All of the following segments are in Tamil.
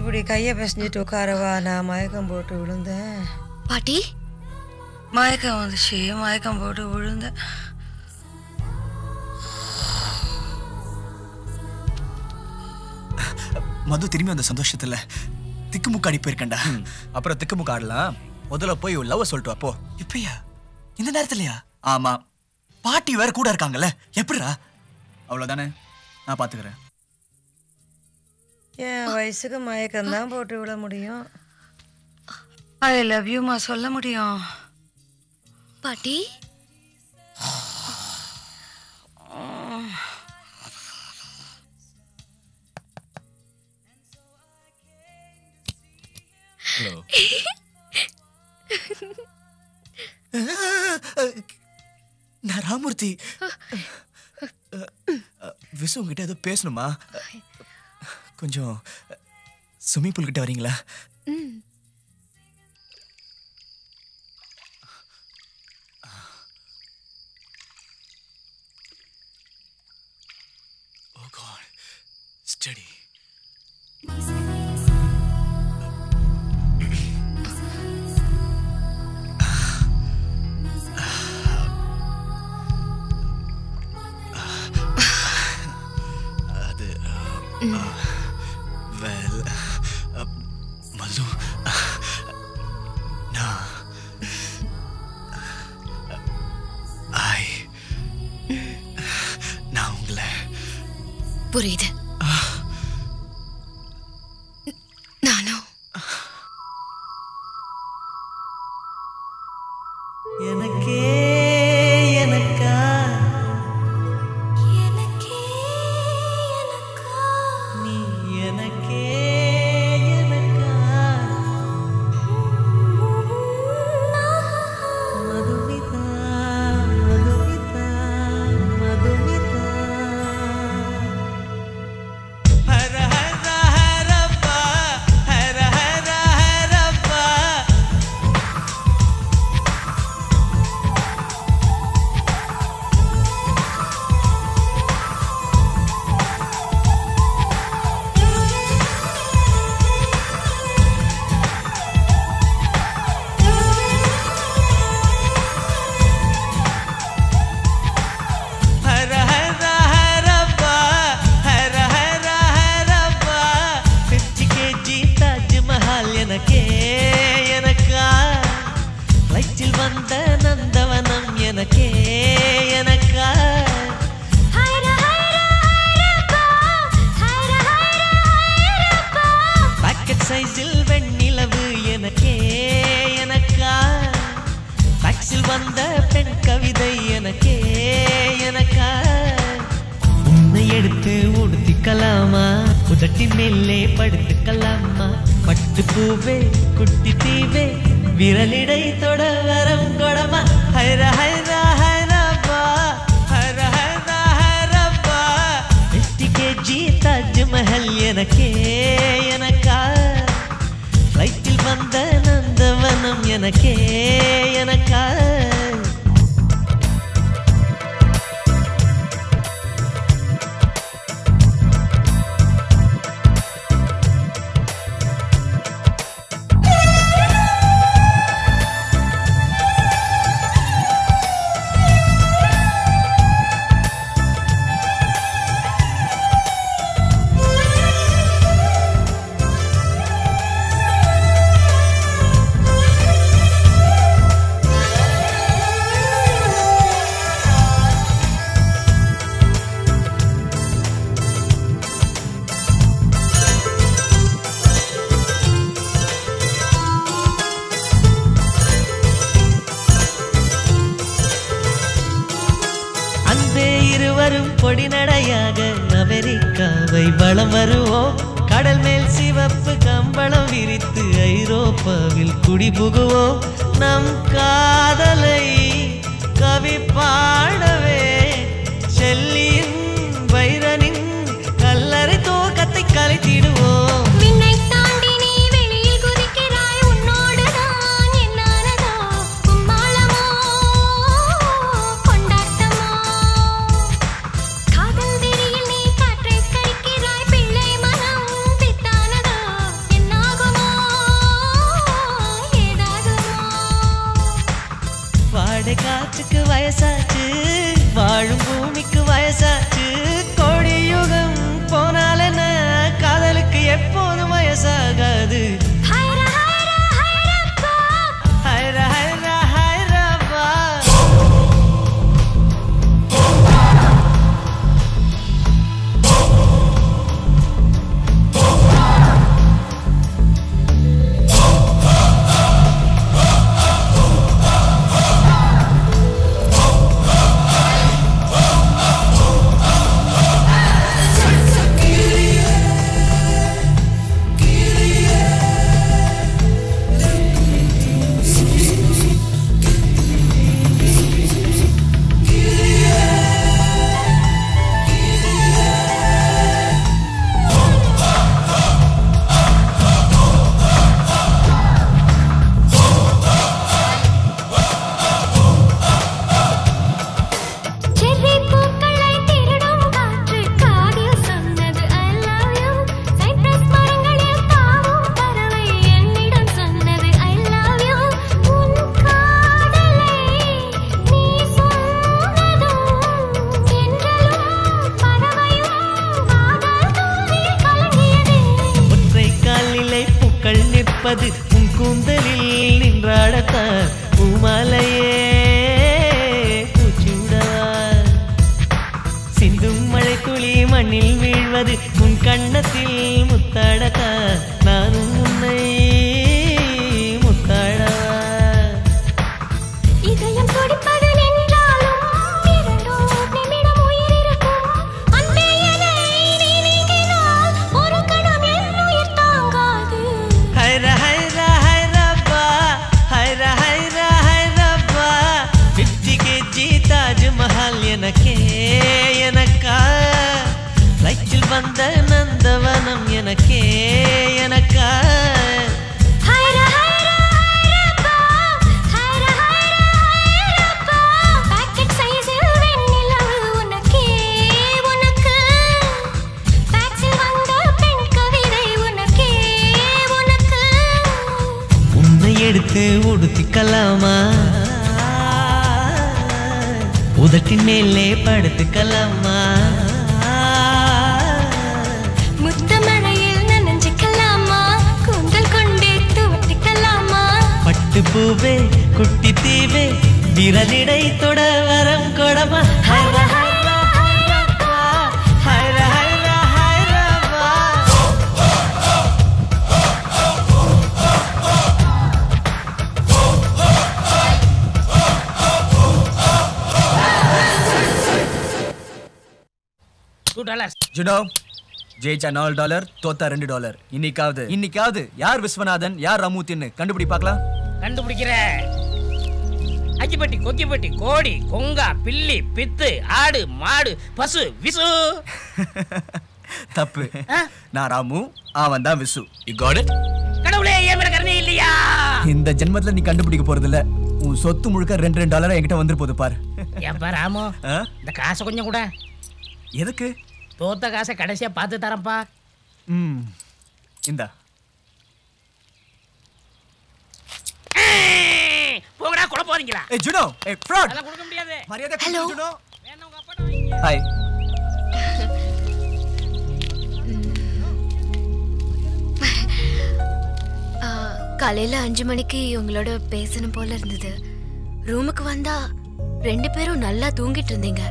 இப்படி கையை பிசைஞ்சிட்டு உட்காரவா, நான் மயக்கம் போட்டு விழுந்தேன். பாட்டி மயக்கம் வந்துச்சு, மயக்கம் போட்டு விழுந்தேன். மது திரும்பி அந்த சந்தோஷத்துல திக்குமுக்காடி போயிருக்கேன்டா. அப்புறம் திக்குமுக்க ஆடலாம். முதல்ல போய் லவ் சொல்லிட்டு அப்போ. இப்பயா இந்த நேரத்துலயா? ஆமா, பாட்டி வேற கூட இருக்காங்கல்ல, எப்படிடா? அவ்வளவுதானே, நான் பாத்துக்கிறேன். என் வயசுக்கு மயக்கம் தான் போட்டு விட முடியும். ஐ லவ் யூமா சொல்ல முடியும். பாட்டி நான் ராமூர்த்தி. விசு உங்ககிட்ட ஏதோ பேசணுமா? கொஞ்சம் ஸ்விம்மிங் பூல் கிட்ட வரீங்களா? Oh God, steady. Well, Madhu, நான் உங்களை புரியுது. நானும் எனக்கே எனக்கா எனக்கே எனக்கா நீ எனக்கே எனக்கா மதுமிதா மதுமிதா மதுமிதா ஹர ஹர ஹரப்பா ஹர ஹர ஹரப்பா ஹர ஹர ஹரப்பா ஹர ஹர ஹரப்பா 50 kg தாஜ்மஹால் எனக்கே எனக்கா ஃப்ளைட்டில் வந்த நந்தவனம் எனக்கே எனக்கா ஹர ஹர ஹரப்பா ஹர ஹர ஹரப்பா பாக்கெட் சைஸில் வெண்ணிலவு எனக்கே எனக்கா டாக்ஸில் வந்த பெண் கவிதை எனக்கே எனக்கா உன்னை எடுத்து உடுத்திக்கலாமா உதட்டின் மேலே படுத்துக்கலாமா பட்டு பூவே குட்டி தீவே விரலிடை தொட வரம் கொடமா ஹர ஹர ஹரப்பா ஹர ஹர ஹரப்பா 50 kg தாஜ்மஹல் எனக்கே எனக்கா ஃப்ளைட்டில் வந்த நந்தவனம் எனக்கே எனக்கா அன்பே இருவரும் பொடி நடையாக அமெரிக்காவை வலம் வருவோம் கடல் மேல் சிவப்பு கம்பளம் விரித்து ஐரோப்பாவில் குடிபுகுவோம் நம் காதலை கவி பாடவே செல்லியின் வைரனின் கல்லறை தோக்கத்தை கலைத்திடுவோம் விண்ணை தாண்டி நீ வெளியில் குதிக்கிறாய் உன்னோடு தான் என்னானதோ கும்மாளமோ கொண்டாட்டமோ காதல் வெறியில் நீ காற்றை கரிக்கிறாய் பிள்ளை மனம் பித்தானதோ என்ன ஆசை காற்றுக்கு வயசாச்சு, வாழும் பூமிக்கு வயசாச்சு. கோடி யுகம் போனால என்ன, காதலுக்கு எப்போதும் வயசாகாது. ஹைரா ஹைரா ஹைரப்பா. உன் கூந்தலில் நின்றாடத்தான் பூமாலையே பூச்சிவிடவா. சிந்தும் மழை துளி மண்ணில் வீழ்வது உன் கண்ணத்தில் முத்தாடத்தான் நானும் உன்னை முத்தாடவா. இதயம் துடிப்பது நின்றாலும் இரண்டோ நிமிடம் உயிர் இருக்கும். அன்பே என்னை நீ நீங்கினால் ஒரு கணம் என் உயிர் தாங்காது. ஹைரா ஹைரா ஹைரப்பா, ஹைரா ஹைரா ஹைரப்பா. 50 kg தாஜ்மஹால் எனக்கே எனக்கா. லைச்சில் வந்த நந்தவனம் எனக்கே எனக்கா. ஹைரா ஹைரா ஹைரப்பா, ஹைரா ஹைரா ஹைரப்பா. பாக்கெட் சைஸில் வெண்ணிலவு உனக்கே உனக்கு. பாக்ஸில் வந்த பெண் கவிதை உனக்கே உனக்கு. உன்னை எடுத்து உடுத்திக்கலாமா, உதட்டின் மேலே படுத்துக்கலாமா. முத்தமழையில் நனைஞ்சிக்கலாமா, கூந்தல் கொண்டு துவட்டிக்கலாமா. பட்டு பூவே குட்டி தீவே விரலிடை தொட வரம் கொடமா. ஹைரா ஹைரா ஹைரப்பா, ஹைரா ஹைரா ஹைரப்பா. ஜுனோ ஜெயிச்சா $4, தோத்தா $2. இன்னைக்காவது யார் விஸ்வநாதன் யார் ரமூத்தின்னு கண்டுபிடி பார்க்கலாம். கண்டுபிடிக்கிற அஜிப்பட்டி கொத்திப்பட்டி கோடி கொங்கா பில்லி பித்து ஆடு மாடு பசு விசு. தப்பு. நான் ராமு, அவன் தான் விசு. You got it? கடவுளே ஏன் மேல கருணை இல்லையா? இந்த ஜென்மத்துல நீ கண்டுபிடிக்க போறது இல்ல. உன் சொத்து முழுக்க $2 என்கிட்ட வந்துரு போது பாரு. ஏப்பா ராமு, இந்த காசை கொஞ்சம் கூட. எதுக்கு? தோத்த காசை கடைசியா பார்த்து தரேன்ப்பா. இந்தா. போங்கடா குழப்பாதீங்களா. ஏய் ஜுனோ, ஏய் ஃப்ராட். அதெல்லாம் கொடுக்க முடியாது. மரியாதை கொடு ஜுனோ. வேணா உங்க அப்பாட்ட வாங்கிங்க. ஹாய். காலையில 5 மணிக்கு உங்களோட பேசணும் போல இருந்தது. ரூமுக்கு வந்தா 2 பேரும் நல்லா தூங்கிட்டு இருந்தீங்க.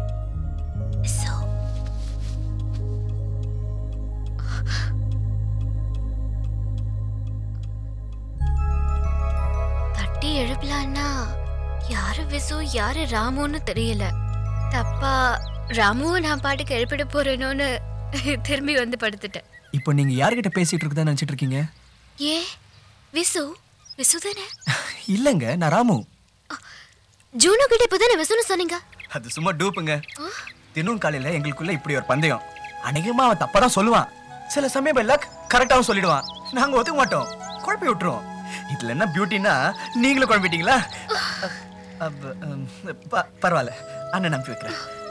தட்டி எழுப்பலான்னா யாரு விசு யாரு ராமுன்னு தெரியல. தப்பா ராமுவை நான் பாட்டுக்கு எழுப்பிட போறேனோன்னு திரும்பி வந்து படுத்துட்டேன். இப்போ நீங்க யார்கிட்ட பேசிட்டு இருக்கதா நினைச்சிட்டு இருக்கீங்க? ஏ விசு விசுதானே? இல்லங்க, நான் ராமு. ஜூனோ கிட்ட இப்பதானே விசுன்னு சொன்னீங்க. அது சும்மா டூப்புங்க. தினம் காலையில எங்களுக்குள்ள இப்படி ஒரு பந்தயம். அநேகமா அவன் தப்பா தான் சொல்லுவான். சில சமயம் பை லக் கரெக்டாவும் சொல்லிடுவான். நாங்க ஒத்துக்க மாட்டோம், குழப்பி விட்டுருவோம். இதுல என்ன பியூட்டின்னா நீங்களும் குழம்பிட்டீங்களா? பரவாயில்ல, அண்ணன் நம்பி வைக்கிறேன்.